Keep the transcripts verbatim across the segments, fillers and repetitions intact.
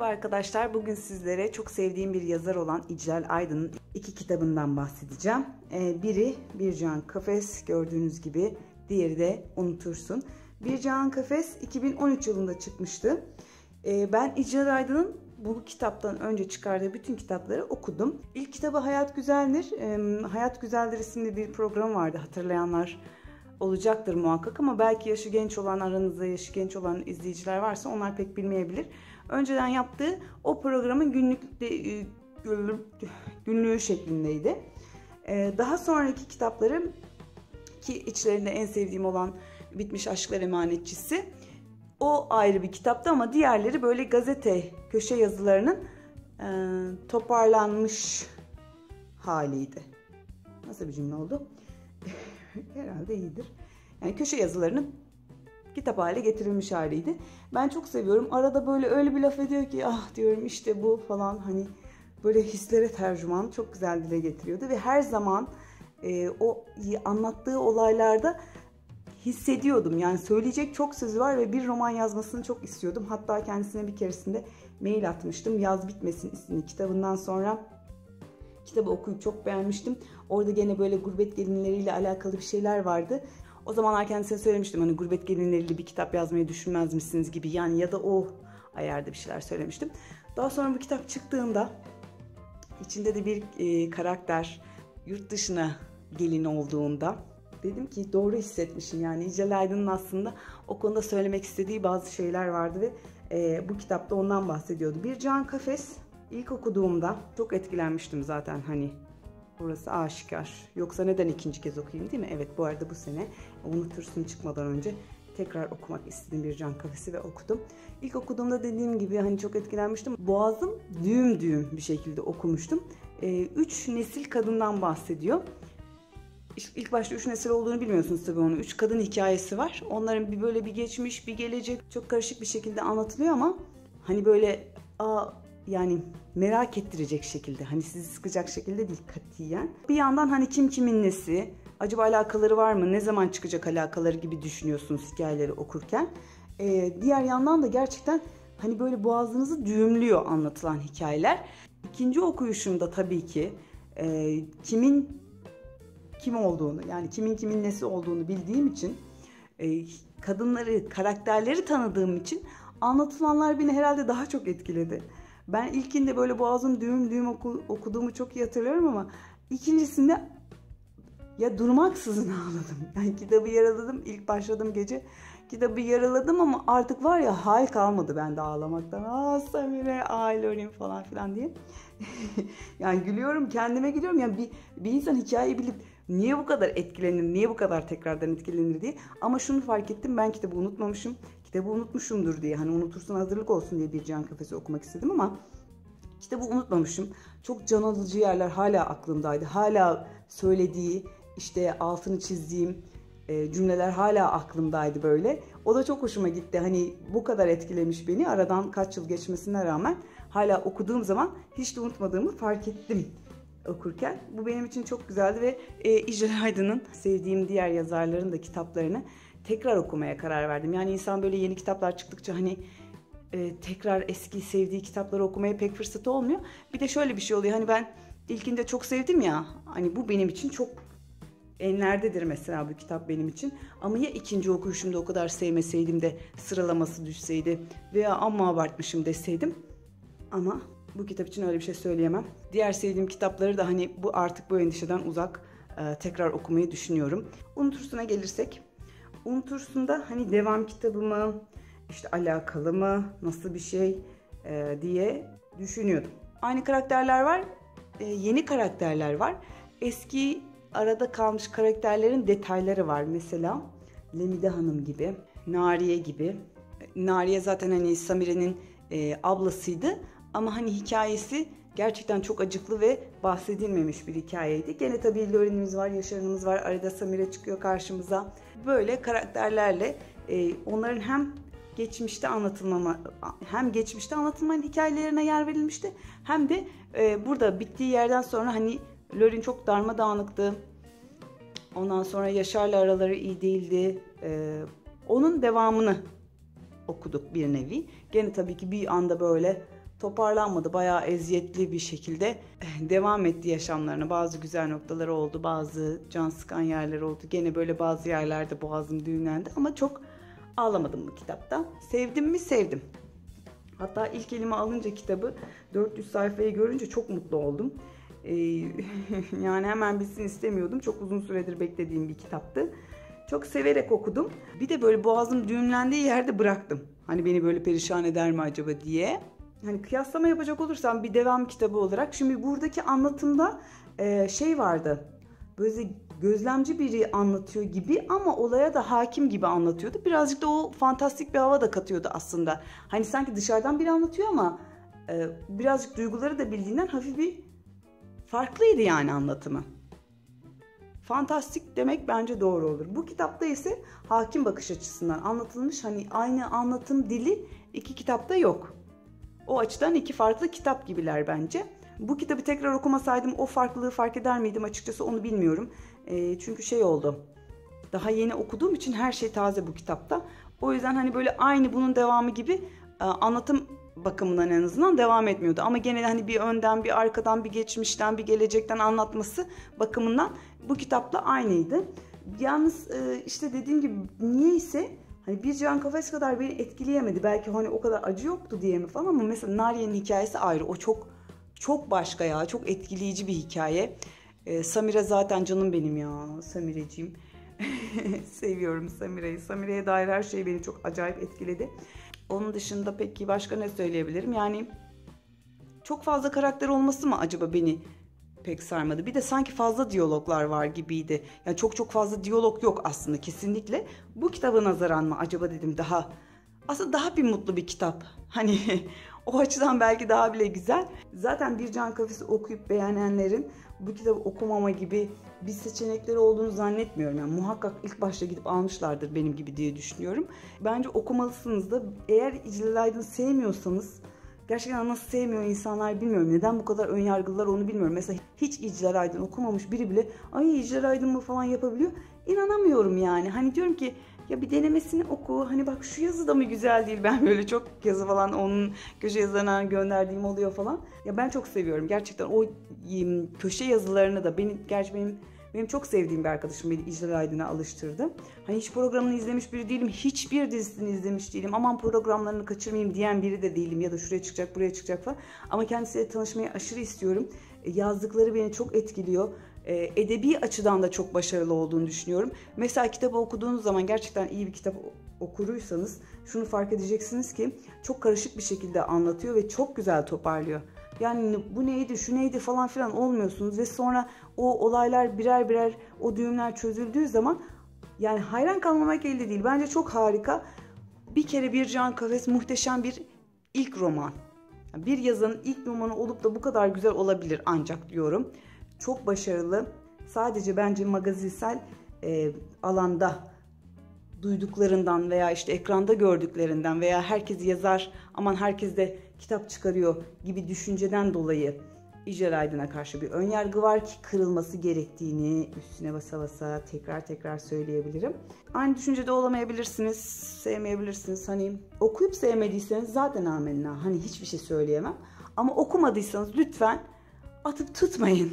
arkadaşlar. Bugün sizlere çok sevdiğim bir yazar olan İclal Aydın'ın iki kitabından bahsedeceğim. Ee, biri Bircan Kafes, gördüğünüz gibi. Diğeri de Unutursun. Bircan Kafes iki bin on üç yılında çıkmıştı. Ee, ben İclal Aydın'ın bu kitaptan önce çıkardığı bütün kitapları okudum. İlk kitabı Hayat Güzeldir. Ee, Hayat Güzeldir isimli bir program vardı, hatırlayanlar olacaktır muhakkak, ama belki yaşı genç olan, aranızda yaşı genç olan izleyiciler varsa onlar pek bilmeyebilir. Önceden yaptığı o programın günlük günlüğü şeklindeydi. Daha sonraki kitapları, ki içlerinde en sevdiğim olan Bitmiş Aşklar Emanetçisi, o ayrı bir kitaptı, ama diğerleri böyle gazete köşe yazılarının toparlanmış haliydi. Nasıl bir cümle oldu? Herhalde iyidir. Yani köşe yazılarının kitap hale getirilmiş haliydi. Ben çok seviyorum. Arada böyle öyle bir laf ediyor ki ah diyorum işte bu falan, hani böyle hislere tercüman, çok güzel dile getiriyordu ve her zaman e, o anlattığı olaylarda hissediyordum. Yani söyleyecek çok sözü var ve bir roman yazmasını çok istiyordum. Hatta kendisine bir keresinde mail atmıştım. Yaz Bitmesin isimli kitabından sonra kitabı okuyup çok beğenmiştim. Orada gene böyle gurbet gelinleriyle alakalı bir şeyler vardı. O zamanlar kendisine söylemiştim, hani gurbet gelinleriyle bir kitap yazmayı düşünmez misiniz gibi, yani ya da o ayarda bir şeyler söylemiştim. Daha sonra bu kitap çıktığında içinde de bir e, karakter yurt dışına gelin olduğunda dedim ki doğru hissetmişim. Yani İclal Aydın'ın aslında o konuda söylemek istediği bazı şeyler vardı ve e, bu kitapta ondan bahsediyordu. Bircan Kafes ilk okuduğumda çok etkilenmiştim zaten, hani burası aşikar. Yoksa neden ikinci kez okuyayım, değil mi? Evet, bu arada bu sene Unutursun çıkmadan önce tekrar okumak istedim Bircan Kafes'i ve okudum. İlk okuduğumda dediğim gibi hani çok etkilenmiştim. Boğazım düğüm düğüm bir şekilde okumuştum. Ee, üç nesil kadından bahsediyor. İlk başta üç nesil olduğunu bilmiyorsunuz tabii onu. Üç kadın hikayesi var. Onların bir böyle bir geçmiş, bir gelecek çok karışık bir şekilde anlatılıyor, ama hani böyle aa, yani merak ettirecek şekilde, hani sizi sıkacak şekilde değil katiyen. Bir yandan hani kim kimin nesi, acaba alakaları var mı, ne zaman çıkacak alakaları gibi düşünüyorsunuz hikayeleri okurken. Ee, diğer yandan da gerçekten hani böyle boğazınızı düğümlüyor anlatılan hikayeler. İkinci okuyuşumda tabii ki e, kimin kim olduğunu, yani kimin kimin nesi olduğunu bildiğim için, e, kadınları, karakterleri tanıdığım için anlatılanlar beni herhalde daha çok etkiledi. Ben ilkinde böyle boğazım düğüm düğüm oku, okuduğumu çok iyi hatırlıyorum, ama ikincisinde ya durmaksızın ağladım. Yani kitabı yaraladım, ilk başladım gece kitabı yaraladım, ama artık var ya hal kalmadı bende ağlamaktan. Aa Samire, aa Lorin falan filan diye. Yani gülüyorum, kendime gülüyorum. Yani bir, bir insan hikayeyi bilip niye bu kadar etkilenir, niye bu kadar tekrardan etkilenir diye. Ama şunu fark ettim, ben kitabı unutmamışım. Kitabı unutmuşumdur diye, hani unutursun hazırlık olsun diye Bircan Kafes'i okumak istedim, ama kitabı unutmamışım. Çok can alıcı yerler hala aklımdaydı. Hala söylediği, işte altını çizdiğim e, cümleler hala aklımdaydı böyle. O da çok hoşuma gitti. Hani bu kadar etkilemiş beni. Aradan kaç yıl geçmesine rağmen hala okuduğum zaman hiç de unutmadığımı fark ettim okurken. Bu benim için çok güzeldi ve e, İclal Aydın'ın sevdiğim diğer yazarların da kitaplarını tekrar okumaya karar verdim. Yani insan böyle yeni kitaplar çıktıkça hani e, tekrar eski sevdiği kitapları okumaya pek fırsatı olmuyor. Bir de şöyle bir şey oluyor. Hani ben ilkinde çok sevdim ya. Hani bu benim için çok enlerdedir mesela bu kitap benim için. Ama ya ikinci okuyuşumda o kadar sevmeseydim de sıralaması düşseydi veya amma abartmışım deseydim. Ama bu kitap için öyle bir şey söyleyemem. Diğer sevdiğim kitapları da hani bu artık bu endişeden uzak e, tekrar okumayı düşünüyorum. Unutursun'a gelirsek. Unutursun'da hani devam kitabı mı, işte alakalı mı, nasıl bir şey e, diye düşünüyordum. Aynı karakterler var, e, yeni karakterler var. Eski arada kalmış karakterlerin detayları var. Mesela Lemide Hanım gibi, Nariye gibi. Nariye zaten hani Samire'nin e, ablasıydı. Ama hani hikayesi gerçekten çok acıklı ve bahsedilmemiş bir hikayeydi. Gene tabii Lorin'imiz var, Yaşar'ımız var. Arada Samire çıkıyor karşımıza. Böyle karakterlerle e, onların hem geçmişte anlatılmama, hem geçmişte anlatılmayan hikayelerine yer verilmişti. Hem de e, burada bittiği yerden sonra hani Lorin çok darmadağınıktı. Ondan sonra Yaşar'la araları iyi değildi. E, onun devamını okuduk bir nevi. Gene tabii ki bir anda böyle toparlanmadı. Bayağı eziyetli bir şekilde devam etti yaşamlarına. Bazı güzel noktaları oldu, bazı can sıkan yerler oldu. Gene böyle bazı yerlerde boğazım düğümlendi ama çok ağlamadım bu kitapta. Sevdim mi? Sevdim. Hatta ilk elime alınca kitabı dört yüz sayfayı görünce çok mutlu oldum. Ee, yani hemen bitsin istemiyordum. Çok uzun süredir beklediğim bir kitaptı. Çok severek okudum. Bir de böyle boğazım düğümlendiği yerde bıraktım. Hani beni böyle perişan eder mi acaba diye. Hani kıyaslama yapacak olursam bir devam kitabı olarak. Şimdi buradaki anlatımda e, şey vardı. Böyle gözlemci biri anlatıyor gibi ama olaya da hakim gibi anlatıyordu. Birazcık da o fantastik bir hava da katıyordu aslında. Hani sanki dışarıdan biri anlatıyor ama e, birazcık duyguları da bildiğinden hafif bir farklıydı yani anlatımı. Fantastik demek bence doğru olur. Bu kitapta ise hakim bakış açısından anlatılmış. Hani aynı anlatım dili iki kitapta yok. O açıdan iki farklı kitap gibiler bence. Bu kitabı tekrar okumasaydım o farklılığı fark eder miydim açıkçası onu bilmiyorum. E, çünkü şey oldu. Daha yeni okuduğum için her şey taze bu kitapta. O yüzden hani böyle aynı bunun devamı gibi e, anlatım bakımından en azından devam etmiyordu. Ama gene hani bir önden, bir arkadan, bir geçmişten, bir gelecekten anlatması bakımından bu kitapla aynıydı. Yalnız e, işte dediğim gibi niyeyse hani Bir Can Kafes kadar beni etkileyemedi. Belki hani o kadar acı yoktu diye mi falan ama mesela Nariye'nin hikayesi ayrı. O çok çok başka ya. Çok etkileyici bir hikaye. E, Samire zaten canım benim ya. Samireciğim. Seviyorum Samire'yi. Samire'ye dair her şey beni çok acayip etkiledi. Onun dışında peki başka ne söyleyebilirim? Yani çok fazla karakter olması mı acaba beni pek sarmadı. Bir de sanki fazla diyaloglar var gibiydi. Yani çok çok fazla diyalog yok aslında kesinlikle. Bu kitaba nazaran mı acaba dedim daha. Aslında daha bir mutlu bir kitap. Hani o açıdan belki daha bile güzel. Zaten Bir Can Kafes'i okuyup beğenenlerin bu kitabı okumama gibi bir seçenekleri olduğunu zannetmiyorum. Yani muhakkak ilk başta gidip almışlardır benim gibi diye düşünüyorum. Bence okumalısınız da. Eğer İclal Aydın sevmiyorsanız, gerçekten nasıl sevmiyor insanlar bilmiyorum. Neden bu kadar önyargılılar onu bilmiyorum. Mesela hiç İclal Aydın okumamış biri bile ay İclal Aydın mı falan yapabiliyor. İnanamıyorum yani. Hani diyorum ki ya bir denemesini oku. Hani bak şu yazı da mı güzel değil? Ben böyle çok yazı falan onun köşe yazılarına gönderdiğim oluyor falan. Ya ben çok seviyorum. Gerçekten o köşe yazılarını da benim gerçi benim Benim çok sevdiğim bir arkadaşım beni İclal Aydın'a alıştırdı. Hani hiç programını izlemiş biri değilim. Hiçbir dizisini izlemiş değilim. Aman programlarını kaçırmayayım diyen biri de değilim. Ya da şuraya çıkacak, buraya çıkacak falan. Ama kendisiyle tanışmayı aşırı istiyorum. Yazdıkları beni çok etkiliyor. Edebi açıdan da çok başarılı olduğunu düşünüyorum. Mesela kitabı okuduğunuz zaman gerçekten iyi bir kitap okuruysanız şunu fark edeceksiniz ki çok karışık bir şekilde anlatıyor ve çok güzel toparlıyor. Yani bu neydi, şu neydi falan filan olmuyorsunuz ve sonra o olaylar birer birer o düğümler çözüldüğü zaman yani hayran kalmamak elde değil. Bence çok harika. Bir kere Bir Can Kafes muhteşem bir ilk roman. Bir yazarın ilk romanı olup da bu kadar güzel olabilir ancak diyorum. Çok başarılı. Sadece bence magazinsel e, alanda duyduklarından veya işte ekranda gördüklerinden veya herkes yazar aman herkes de kitap çıkarıyor gibi düşünceden dolayı İclal Aydın'a karşı bir önyargı var ki kırılması gerektiğini üstüne basa basa tekrar tekrar söyleyebilirim. Aynı düşüncede olamayabilirsiniz, sevmeyebilirsiniz. Hani okuyup sevmediyseniz zaten amenna. Hani hiçbir şey söyleyemem. Ama okumadıysanız lütfen atıp tutmayın.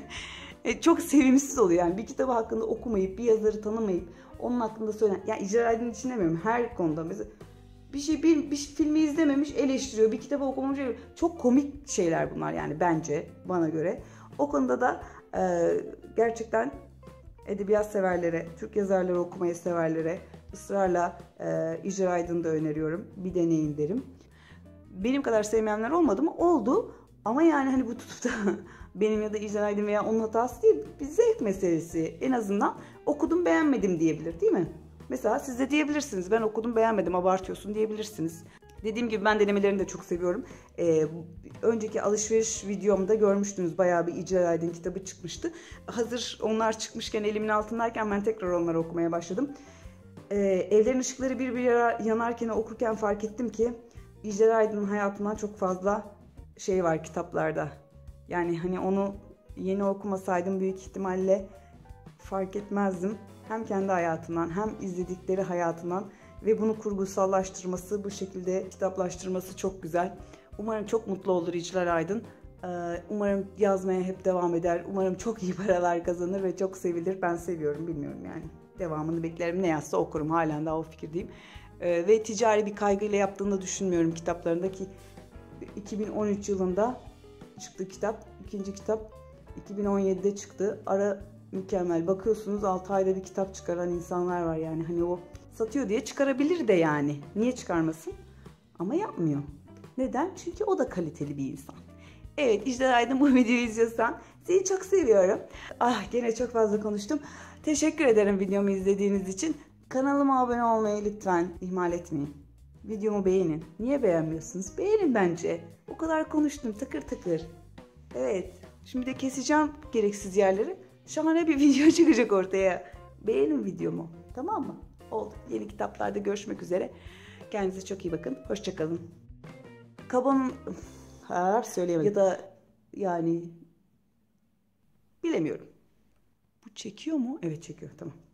Çok sevimsiz oluyor yani bir kitabı hakkında okumayıp bir yazarı tanımayıp onun hakkında söyleyen, yani İclal Aydın için demiyorum her konuda mesela bir şey bir, bir filmi izlememiş eleştiriyor, bir kitabı okumamış, çok komik şeyler bunlar yani bence bana göre. O konuda da e, gerçekten edebiyat severlere, Türk yazarları okumayı severlere ısrarla e, İclal Aydın'ı da öneriyorum. Bir deneyin derim. Benim kadar sevmeyenler olmadı mı? Oldu. Ama yani hani bu tutup da benim ya da İclal Aydın veya onun hatası değil, bir zevk meselesi. En azından okudum beğenmedim diyebilir değil mi? Mesela siz de diyebilirsiniz ben okudum beğenmedim abartıyorsun diyebilirsiniz. Dediğim gibi ben denemelerini de çok seviyorum. Ee, önceki alışveriş videomda görmüştünüz bayağı bir İclal Aydın kitabı çıkmıştı. Hazır onlar çıkmışken elimin altındayken ben tekrar onları okumaya başladım. Ee, evlerin ışıkları bir bir yanarken okurken fark ettim ki İclal Aydın'ın hayatından çok fazla şey var kitaplarda. Yani hani onu yeni okumasaydım büyük ihtimalle fark etmezdim. Hem kendi hayatından hem izledikleri hayatından ve bunu kurgusallaştırması, bu şekilde kitaplaştırması çok güzel. Umarım çok mutlu olur İclal Aydın. Umarım yazmaya hep devam eder. Umarım çok iyi paralar kazanır ve çok sevilir. Ben seviyorum, bilmiyorum yani. Devamını beklerim. Ne yazsa okurum. Halen daha o fikirdeyim. Ve ticari bir kaygıyla yaptığını düşünmüyorum kitaplarındaki. iki bin on üç yılında çıktı kitap. İkinci kitap iki bin on yedide çıktı. Ara mükemmel. Bakıyorsunuz altı ayda bir kitap çıkaran insanlar var yani. Hani o satıyor diye çıkarabilir de yani. Niye çıkarmasın? Ama yapmıyor. Neden? Çünkü o da kaliteli bir insan. Evet, İclal Aydın, bu videoyu izliyorsan seni çok seviyorum. Ah, gene çok fazla konuştum. Teşekkür ederim videomu izlediğiniz için. Kanalıma abone olmayı lütfen ihmal etmeyin. Videomu beğenin. Niye beğenmiyorsunuz? Beğenin bence. O kadar konuştum tıkır tıkır. Evet. Şimdi de keseceğim gereksiz yerleri. Şahane bir video çıkacak ortaya. Beğenin videomu. Tamam mı? Oldu. Yeni kitaplarda görüşmek üzere. Kendinize çok iyi bakın. Hoşça kalın. Kabanın... Ha, söyleyemedim. Ya da yani bilemiyorum. Bu çekiyor mu? Evet, çekiyor. Tamam.